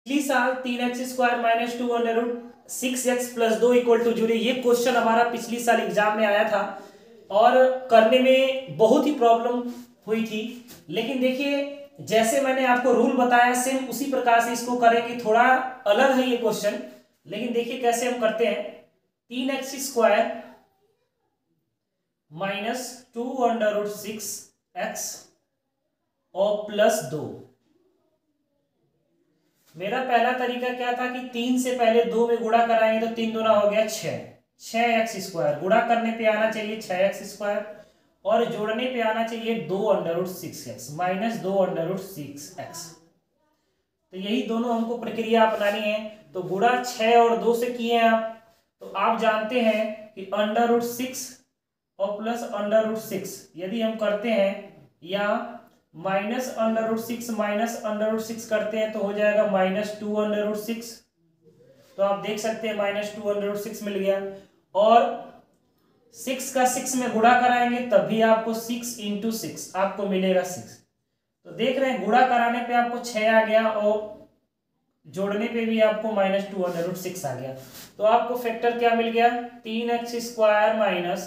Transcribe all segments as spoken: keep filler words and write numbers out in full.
पिछली साल तीन x square minus two under root six x plus दो इक्वल टू जीरो, ये क्वेश्चन हमारा पिछली साल एग्जाम में आया था और करने में बहुत ही प्रॉब्लम हुई थी। लेकिन देखिए जैसे मैंने आपको रूल बताया सेम उसी प्रकार से इसको करेंगे। थोड़ा अलग है ये क्वेश्चन, लेकिन देखिए कैसे हम करते हैं। तीन x square minus two under root six x और प्लस दो। मेरा पहला तरीका क्या था कि तीन से पहले दो में गुणा कराएंगे तो तीन दूना हो गया छह, छह एक्स स्क्वायर। गुणा करने पे आना चाहिए छह एक्स स्क्वायर और जोड़ने पे आना चाहिए दो under root six x minus दो अंडर रूट सिक्स एक्स। तो यही दोनों हमको प्रक्रिया अपनानी है। तो गुणा छह और दो से किए हैं आप, तो आप जानते हैं कि अंडर रूट सिक्स और प्लस अंडर रूट सिक्स यदि हम करते हैं या minus under root six minus under root six करते हैं तो हो जाएगा minus two under root six. तो आप देख सकते हैं minus two under root six मिल गया। और सिक्स का सिक्स में गुणा कराएंगे तब भी आपको सिक्स इंटू सिक्स आपको मिलेगा सिक्स। तो देख रहे हैं गुणा कराने पे आपको छह आ गया और जोड़ने पे भी आपको minus two under root six आ गया। तो आपको फैक्टर क्या मिल गया, तीन x square minus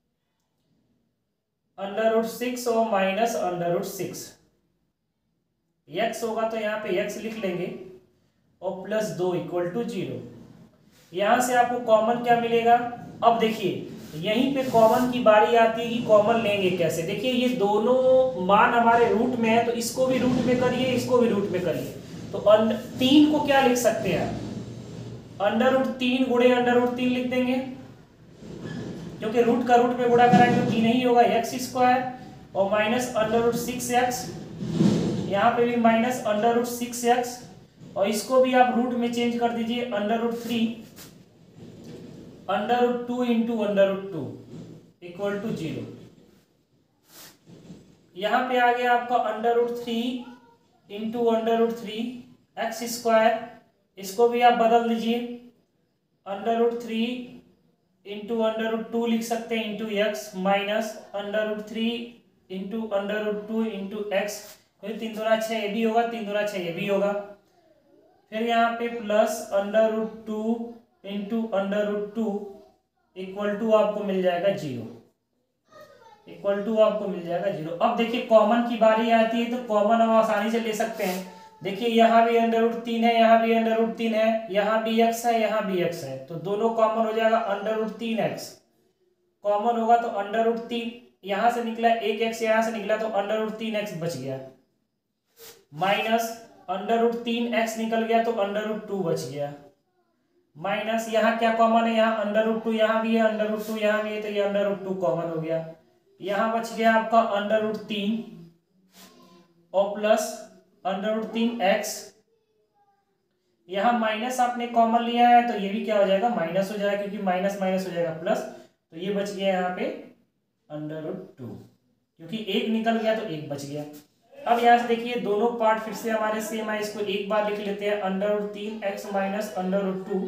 under root six और minus under root six. X होगा तो यहाँ पे एक्स लिख लेंगे और प्लस दो इक्वल टू जीरो। यहां से आपको कॉमन क्या मिलेगा। अब देखिए यहीं पे कॉमन की बारी आती है कि कॉमन लेंगे कैसे। देखिए ये दोनों मान हमारे रूट में है तो इसको भी रूट में करिए, इसको भी रूट में करिए। तो तीन को क्या लिख सकते हैं, अंडर रूट तीन गुणे अंडर रूट तीन लिख देंगे, क्योंकि रूट का रूट में गुणा कराएंगे तो तीन ही होगा एक्स स्क्वायर और minus under root six x. यहाँ पे भी minus under root six x और इसको भी आप रूट में चेंज कर दीजिए, under root three under root two into under root two equal to zero. यहाँ पे आ गया आपका under root three into under root three x square. इसको भी आप बदल दीजिए, under root three into under root two लिख सकते हैं into x minus under root three into under root two into x. फिर तीन दूना छः ये भी होगा, तीन दूना छः ये भी होगा। फिर यहाँ पे plus under root two into under root two equal to आपको मिल जाएगा जीरो, इक्वल टू आपको मिल जाएगा जीरो। अब देखिए कॉमन की बारी आती है तो कॉमन हम आसानी से ले सकते हैं। देखिए यहाँ भी अंडर रूट तीन है, यहाँ भी अंडर रूट तीन है, यहाँ भी एक्स है, यहाँ भी एक्स है, तो दोनों कॉमन हो जाएगा। अंडर रूट तीन एक्स कॉमन होगा तो अंडर रूट तीन यहाँ से निकला, एक एक्स यहाँ से निकला तो अंडर रूट तीन एक्स बच गया, माइनस अंडर रूट तीन एक्स निकल गया तो अंडर रूट टू बच गया, माइनस यहाँ क्या कॉमन है, यहाँ अंडर रूट टू यहाँ भी है, अंडर रूट टू यहाँ भी है, तो ये अंडर रूट टू कॉमन हो गया। यहाँ बच गया आपका अंडर रूट तीन और प्लस अंडर रूट तीन एक्स। यहाँ माइनस आपने कॉमन लिया है तो ये भी क्या हो जाएगा, माइनस हो जाएगा, क्योंकि माइनस माइनस हो जाएगा प्लस। तो ये बच गया यहाँ पे अंडर रूट टू, क्योंकि एक निकल गया तो एक बच गया। अब यहाँ से देखिए दोनों पार्ट फिर से हमारे सेम है, इसको एक बार लिख लेते हैं, अंडर रूट तीन x minus under root two,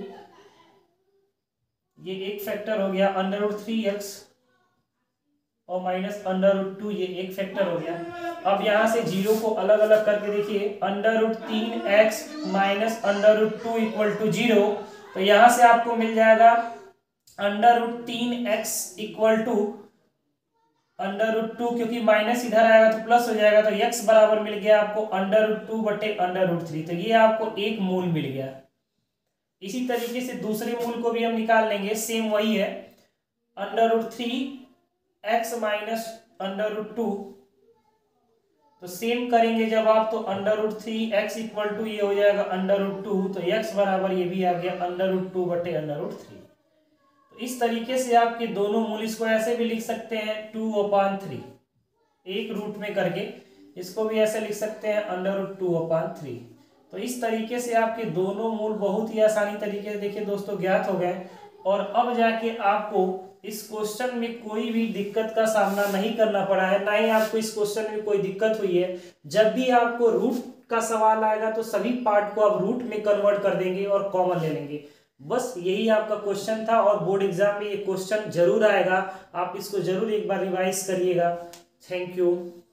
ये एक फैक्टर हो गया, अंडर रूट थ्री एक्स और माइनस अंडर रूट टू, ये एक फैक्टर हो गया। अब यहाँ से जीरो को अलग अलग करके देखिए, अंडर रूट तीन x minus under root two equal to zero. तो यहाँ से आपको मिल जाएगा अंडर रूट तीन x equal to under root two, क्योंकि माइनस इधर आएगा तो प्लस हो जाएगा, तो एक्स बराबर मिल गया आपको अंडर रूट टू बटे अंडर रूट थ्री। तो ये आपको एक मूल मिल गया। इसी तरीके से दूसरे मूल को भी हम निकाल लेंगे, सेम वही है, under root three x minus under root two. तो सेम करेंगे जब आप, तो under root three x equal to ये हो जाएगा अंडर रूट टू, तो एक्स बराबर ये भी आ गया अंडर रूट टू बटे अंडर रूट थ्री। तो इस तरीके से आपके दोनों मूल, इसको ऐसे भी लिख सकते हैं टू अपान थ्री, एक रूट में करके इसको भी ऐसे लिख सकते हैं under root two upon three. तो इस तरीके से आपके दोनों मूल बहुत ही आसानी तरीके से देखिए दोस्तों ज्ञात हो गए। और अब जाके आपको इस क्वेश्चन में कोई भी दिक्कत का सामना नहीं करना पड़ा है, ना ही आपको इस क्वेश्चन में कोई दिक्कत हुई है। जब भी आपको रूट का सवाल आएगा तो सभी पार्ट को आप रूट में कन्वर्ट कर देंगे और कॉमन ले लेंगे। बस यही आपका क्वेश्चन था और बोर्ड एग्जाम में ये क्वेश्चन जरूर आएगा, आप इसको जरूर एक बार रिवाइज करिएगा। Thank you.